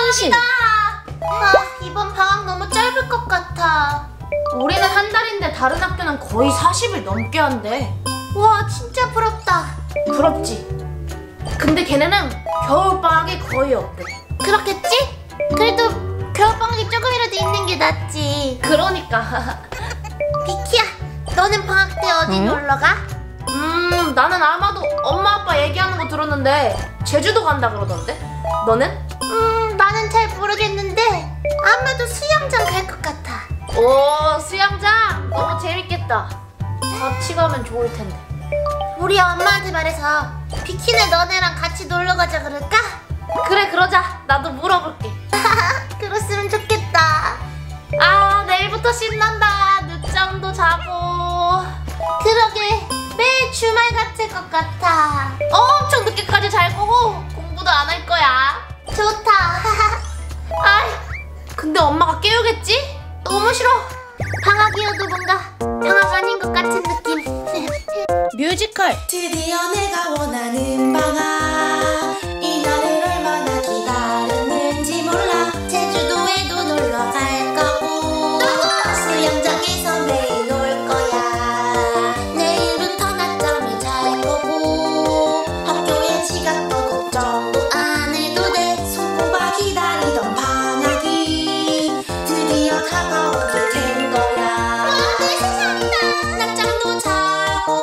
현실. 이번 방학 너무 짧을 것 같아. 우리는 한 달인데 다른 학교는 거의 40일 넘게 한대. 와, 진짜 부럽다. 부럽지? 근데 걔네는 겨울방학이 거의 없대. 그렇겠지? 그래도 겨울방학이 조금이라도 있는 게 낫지. 그러니까. 비키야, 너는 방학 때 어디 놀러 가? 나는 아마도 엄마 아빠 얘기하는 거 들었는데 제주도 간다 그러던데. 너는? 나는 잘 모르겠는데 아마도 수영장 갈 것 같아. 오, 수영장? 너무 재밌겠다. 같이 가면 좋을 텐데. 우리 엄마한테 말해서 비키네 너네랑 같이 놀러 가자 그럴까? 그래, 그러자. 나도 물어볼게. 그랬으면 좋겠다. 아, 내일부터 신난다. 늦잠도 자고. 그러게, 매일 주말 같을 것 같아. 엄청 늦게까지 잘 거고 공부도 안 할 거야. 좋다. 아이, 근데 엄마가 깨우겠지? 너무 싫어. 방학이어도 뭔가 방학 아닌 것 같은 느낌. 뮤지컬. 드디어 내가 원하는 방학, 이 날을 얼마나 기다렸는지 몰라. 제주도에도 놀러 갈 거고 수영장에서 매일 놀 거야. 내일부터 낮잠을 잘 거고 학교에 지각도 걱정도 안 해도 돼. 손꼽아 기다리던 방학이 드디어 다가오게 된 거야. 와, 내 세상이다. 낮잠도 자고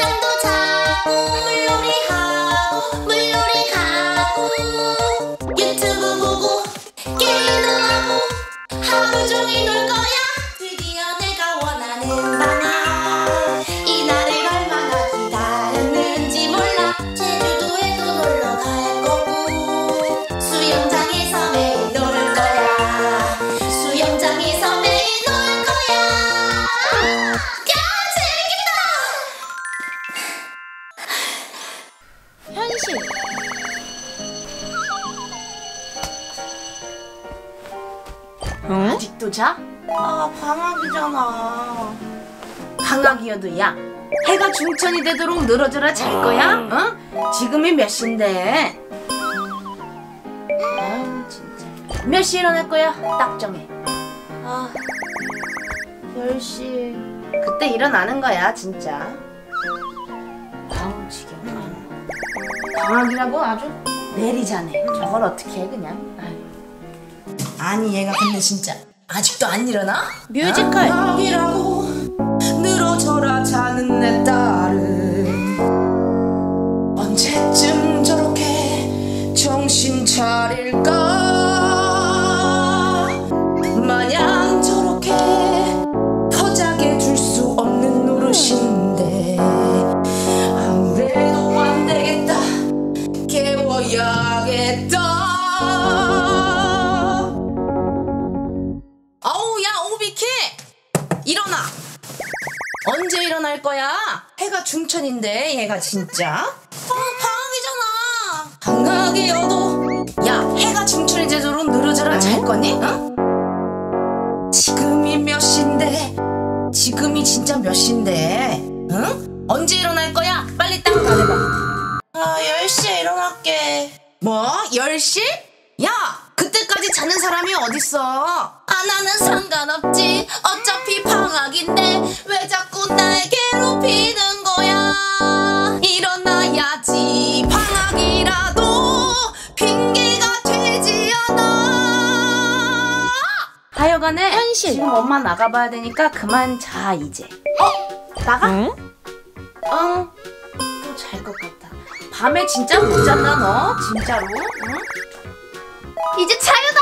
물놀이 하고 유튜브 보고 게임도 하고 하루 종일 놀 거야. 드디어 내가 원하는 방학, 이 날을 얼마나 기다렸는지 몰라. 제주도에도 놀러 갈 거고 수영장에서 매일 놀 거야. 수영장에서 매일 놀 거야. 야, 재밌겠다. 현실. 아직도 자? 아, 방학이잖아. 방학이어도 야, 해가 중천이 되도록 늘어져라 잘 거야? 어? 지금이 몇 시인데? 아유, 진짜. 몇 시에 일어날 거야? 딱 정해. 10시. 그때 일어나는 거야, 진짜. 아우, 지겨워. 방학이라고 아주 내리자네. 저걸 어떻게 해, 그냥. 아유. 아니, 얘가 근데 진짜 아직도 안 일어나? 뮤지컬. 방학이라고 늘어져라 자는 내 딸은 언제쯤 저렇게 정신 차릴까. 마냥 저렇게 허작에 둘 수 없는 노릇인데 안 돼도 안 되겠다. 깨워야겠다. 아우, 야, 오비키! 일어나! 언제 일어날 거야? 해가 중천인데, 얘가 진짜? 방학이잖아! 방학이어도, 야, 해가 중천이 되도록 늘어져라 잘 거니? 응? 지금이 몇 시인데? 지금이 진짜 몇 시인데? 응? 언제 일어날 거야? 빨리 딱 말해봐. 10시에 일어날게. 뭐? 10시? 야! 그때까지 자는 사람이 어딨어? 나는 상관없지. 어차피 방학인데 왜 자꾸 날 괴롭히는 거야. 일어나야지. 방학이라도 핑계가 되지 않아. 하여간에 현실. 지금 엄마 나가봐야 되니까 그만 자 이제. 나가? 응? 또 잘 것 같다. 밤에 진짜 못 잤나 너? 진짜로? 응? 이제 자유다!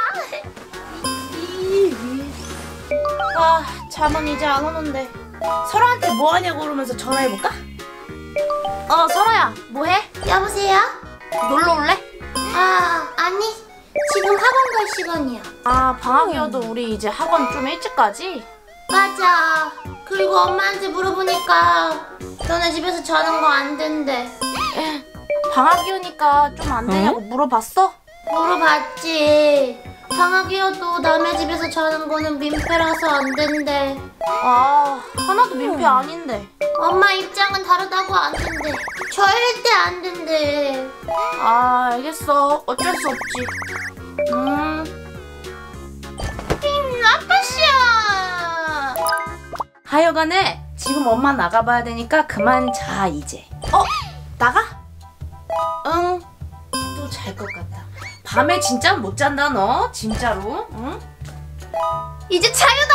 잠은 이제 안 오는데. 설아한테 뭐 하냐고 그러면서 전화해볼까? 설아야, 뭐해? 여보세요? 놀러 올래? 아니, 지금 학원 갈 시간이야. 방학이어도 우리 이제 학원 좀 일찍 가지? 맞아. 그리고 엄마한테 물어보니까 너네 집에서 자는 거 안 된대. 방학이오니까 좀 안 되냐고 물어봤어? 물어봤지. 방학이어도 남의 집에서 자는 거는 민폐라서 안 된대. 하나도 민폐 아닌데. 엄마 입장은 다르다고 안 된대. 절대 안 된대. 알겠어. 어쩔 수 없지. 아빠씨야. 하여간에 지금 엄마 나가봐야 되니까 그만 자 이제. 나가? 응. 또 잘 것 같다. 밤에 진짜 못 잔다 너 진짜로. 응? 이제 자유다.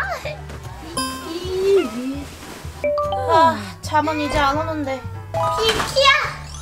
잠은 이제 안 오는데. 비키야.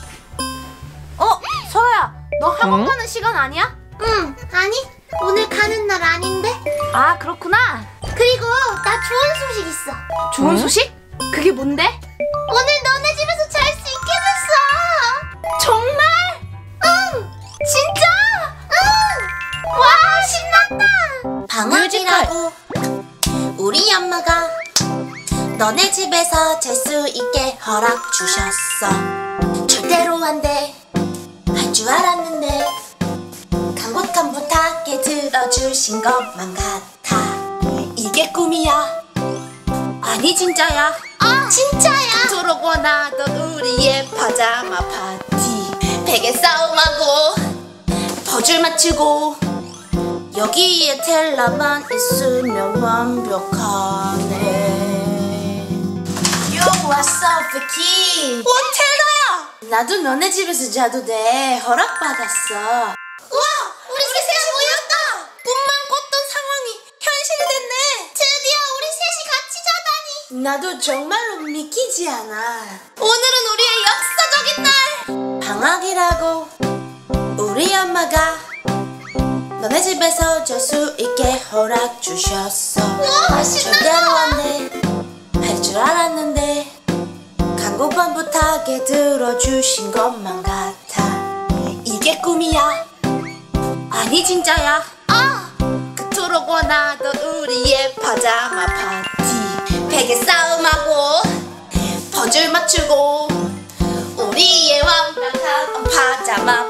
서야, 너 학원 가는 시간 아니야? 응, 아니 오늘 가는 날 아닌데. 아 그렇구나. 그리고 나 좋은 소식 있어. 좋은 소식? 그게 뭔데? 오늘 너네 집에서 잘 수 있게 됐어. 정말? 응, 진짜? 응. 와, 신난다. 방학이라고 우리 엄마가 너네 집에서 잘 수 있게 허락 주셨어. 절대로 안 돼. 할 줄 알았는데 간곡한 부탁에 들어주신 것만 같아. 이게 꿈이야. 아니 진짜야. 진짜야. 그토록 원하던 우리의 파자마 파티. 베개 싸움하고 퍼즐 맞추고 여기에 텔라만 있으면 완벽하네. You are so freaky. 텔라야. 나도 너네 집에서 자도 돼. 허락받았어. 우와, 우리 셋이 모였다. 꿈만 꿨던 상황이 현실이 됐네. 드디어 우리 셋이 같이 자다니. 나도 정말로 믿기지 않아. 오늘은 우리의 역사적인 날. 방학이라고 우리 엄마가 너네 집에서 잘 수 있게 허락 주셨어. 우와, 절대로 안 돼. 할 줄 알았는데 간곡한 부탁에 들어주신 것만 같아. 이게 꿈이야. 아니 진짜야. 그토록 원하던 우리의 파자마 파티. 베개 싸움하고 퍼즐 맞추고 우리의 완벽한 파자마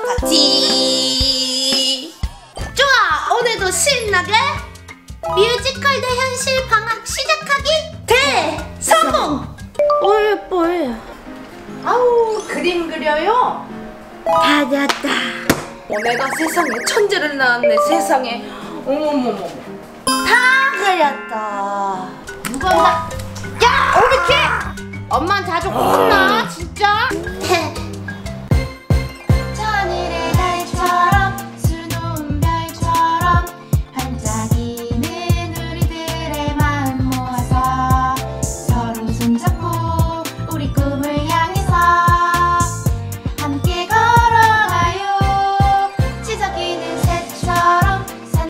파티. 좋아, 오늘도 신나게 뮤지컬 대 현실 방학 시작하기 대성공. 뽀뽀. 아우 그림 그려요? 다 됐다. 내가 세상에 천재를 낳았네 세상에. 어머머머. 다 그렸다. 누가 나? 야 오비키! 엄마한테 아주 혼나 진짜.